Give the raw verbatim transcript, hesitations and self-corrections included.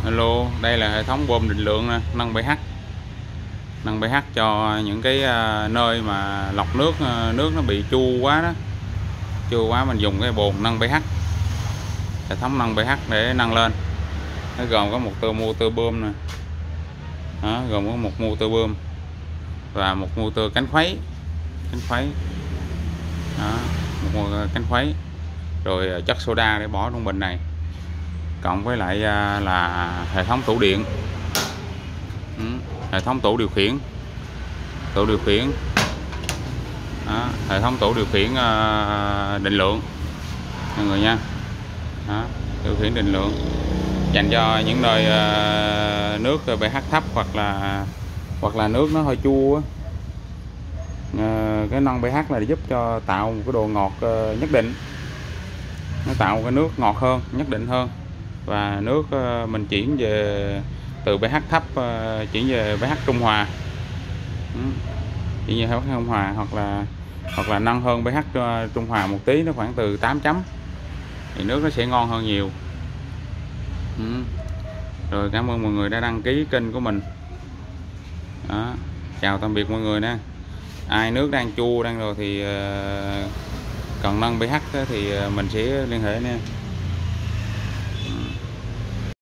Hello, đây là hệ thống bơm định lượng nè, nâng pH. Nâng pH cho những cái nơi mà lọc nước nước nó bị chua quá đó. Chua quá mình dùng cái bồn nâng pH. Hệ thống nâng pH để nâng lên. Nó gồm có một tua motor bơm nè. Đó, gồm có một motor bơm và một motor cánh khuấy. Cánh khuấy. Đó, một cánh khuấy. Rồi chất soda để bỏ trong bình này. Cộng với lại là hệ thống tủ điện, ừ, hệ thống tủ điều khiển, tủ điều khiển, đó, hệ thống tủ điều khiển uh, định lượng mọi người nha. Đó, điều khiển định lượng dành cho những nơi uh, nước pH thấp hoặc là hoặc là nước nó hơi chua. Uh, cái nâng pH là để giúp cho tạo một cái độ ngọt uh, nhất định, nó tạo cái nước ngọt hơn, nhất định hơn. Và nước mình chuyển về từ pH thấp chuyển về pH trung hòa, chuyển về pH trung hòa hoặc là hoặc là nâng hơn pH trung hòa một tí, nó khoảng từ tám chấm thì nước nó sẽ ngon hơn nhiều. Rồi cảm ơn mọi người đã đăng ký kênh của mình. Đó, chào tạm biệt mọi người nè. Ai nước đang chua đang rồi thì cần nâng pH thì mình sẽ liên hệ nha.